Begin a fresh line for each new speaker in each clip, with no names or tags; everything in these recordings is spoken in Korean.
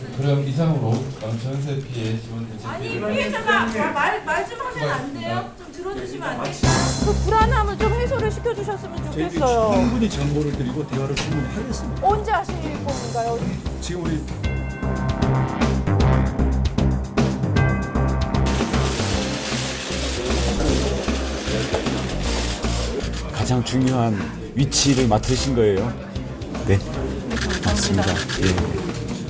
그럼 이상으로 전세 피해 지원 대책.
아니 피해자가 말 좀 하면 안 돼요? 좀 들어주시면 안 돼요? 그 불안함을 좀 해소를 시켜주셨으면 좋겠어요.
충분히 정보를 드리고 대화를 충분히 하겠습니다.
언제 하실 건가요?
지금 우리
가장 중요한 위치를 맡으신 거예요. 네, 맞습니다. 예.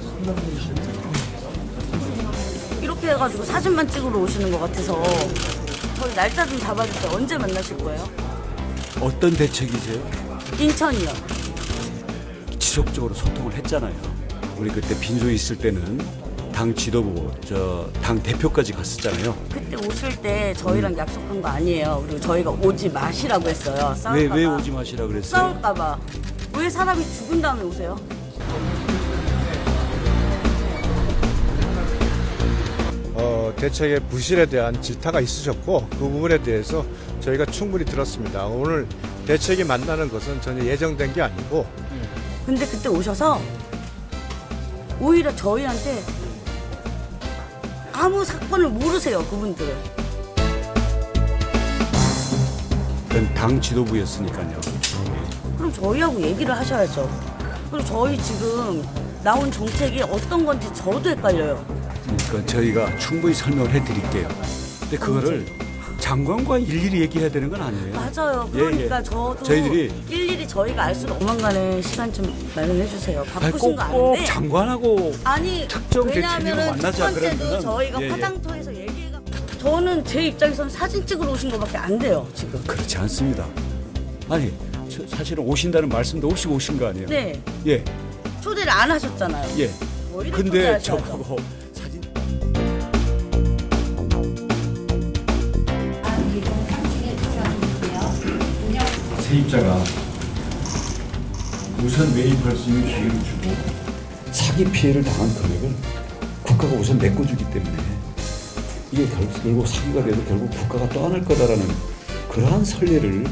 이렇게 해가지고 사진만 찍으러 오시는 것 같아서 저희 날짜 좀 잡아주세요. 언제 만나실 거예요?
어떤 대책이세요?
인천이요.
지속적으로 소통을 했잖아요. 우리 그때 빈소에 있을 때는 당 지도부, 당 대표까지 갔었잖아요.
그때 오실 때 저희랑 약속한 거 아니에요. 그리고 저희가 오지 마시라고 했어요. 싸울까봐.
왜 오지 마시라 그랬어요?
싸울까봐. 왜 사람이 죽은 다음에 오세요?
대책의 부실에 대한 질타가 있으셨고 그 부분에 대해서 저희가 충분히 들었습니다. 오늘 대책이 만나는 것은 전혀 예정된 게 아니고.
근데 그때 오셔서 오히려 저희한테 아무 사건을 모르세요, 그분들은.
그건 당 지도부였으니까요.
그럼 저희하고 얘기를 하셔야죠. 그리고 저희 지금 나온 정책이 어떤 건지 저도 헷갈려요.
그러니까 저희가 충분히 설명을 해드릴게요. 근데 그거를 장관과 일일이 얘기해야 되는 건 아니에요.
맞아요. 그러니까 저도
저희들이
일일이 저희가 알 수는 조만간에 시간 좀 마련해 주세요. 바쁘신 거
꼭
아는데.
장관하고
아니
특정 대책으로
왜냐하면은 첫
만나자
번째도
그러면은
저희가 화장터에서 얘기해가. 저는 제 입장에서는 사진 찍으러 오신 거밖에 안 돼요 지금.
그렇지 않습니다. 아니 사실은 오신다는 말씀도 없이 오신 거 아니에요?
네.
예.
초대를 안 하셨잖아요.
예.
뭐 이래
근데
초대하셔야죠.
저보고 사진.
세입자가 우선 매입할 수 있는 기회를 주고
사기 피해를 당한 금액을 국가가 우선 메꿔주기 때문에 이게 결국 사기가 돼도 결국 국가가 떠안을 거다라는 그러한 선례를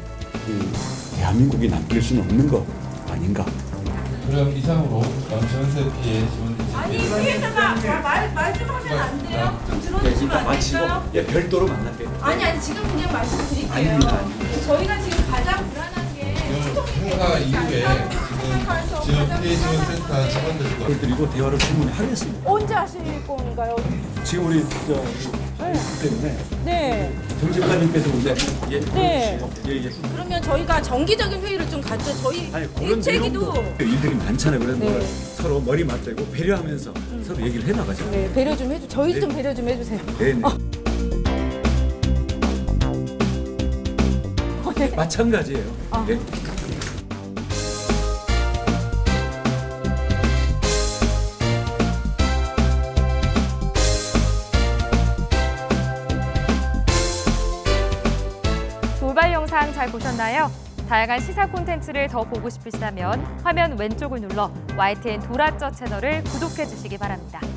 대한민국이 남길 수는 없는 거 아닌가.
그럼 이상으로 전세 피해 지원 대책.
아니 피해자가 말 좀 하면 안 돼요? 좀 들어주시면 안 될까요?
예, 별도로 만날게요.
아니 지금 그냥 말씀드릴게요.
아닙니다.
저희가 지금 가장 불안한 게
행사 이후에 지금 지역 피해 지원 센터 직원들과
정보를 드리고 대화를 충분히 하겠습니다.
언제 하실 건가요?
지금 우리 때문에
네.
정책관님께서 오늘
네.
예.
그러면 저희가 정기적인 회의를 좀 갖죠. 저희
아니 그런
대책이도
일들이 많잖아요. 그래서
네.
서로 머리 맞대고 배려하면서 서로 얘기를 해 나가죠.
네, 배려 좀 해주. 저희 좀 배려 좀 해주세요.
네.
네.
마찬가지예요. 네.
돌발 영상 잘 보셨나요? 다양한 시사 콘텐츠를 더 보고 싶으시다면 화면 왼쪽을 눌러 YTN 도라쩌 채널을 구독해 주시기 바랍니다.